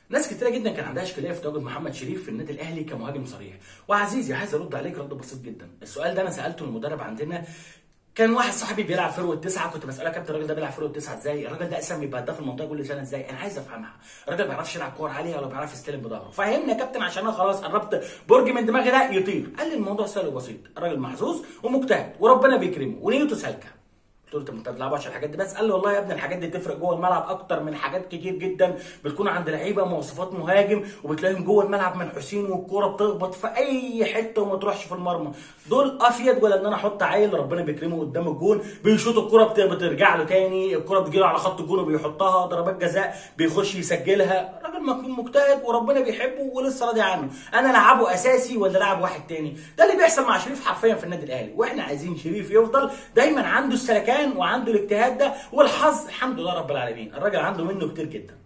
ناس كتيره جدا كان عندها اشكاليه في تواجد محمد شريف في النادي الاهلي كمهاجم صريح. وعزيزي عايز ارد عليك رد بسيط جدا. السؤال ده انا سالته للمدرب عندنا، كان واحد صاحبي بيلعب فروه 9، كنت بساله يا كابتن الراجل ده بيلعب فروه 9 ازاي؟ الراجل ده اساسا بيبقى هداف المنطقه كل سنه ازاي؟ انا عايز افهمها. الراجل ما بيعرفش يلعب كور عاليه ولا بيعرف يستلم بظهره. فهمني يا كابتن عشان انا خلاص قربت برج من دماغي ده يطير. قال لي الموضوع سهل وبسيط، الراجل محظوظ ومجتهد وربنا بيكرمه ونيته سالكه. قلت له طب انت بتلعبوا عشان الحاجات دي بس؟ قال لي والله يا ابني الحاجات دي تفرق جوه الملعب اكتر من حاجات كتير جدا بتكون عند لعيبه مواصفات مهاجم وبتلاقيهم جوه الملعب منحوسين والكوره بتخبط في اي حته وما تروحش في المرمى. دول افيد ولا ان انا احط عيل ربنا بيكرمه قدام الجون بيشوط الكوره بترجع له تاني، الكوره بتجي له على خط الجون وبيحطها، ضربات جزاء بيخش يسجلها. راجل مجتهد وربنا بيحبه ولسه راضي عنه. انا لعبه اساسي ولا لعب واحد تاني؟ ده اللي بيحصل مع شريف حرفيا في النادي الاهلي، واحنا عايزين شريف يفضل دايما عنده السلكان وعنده الاجتهاد ده والحظ. الحمد لله رب العالمين الراجل عنده منه كتير جدا.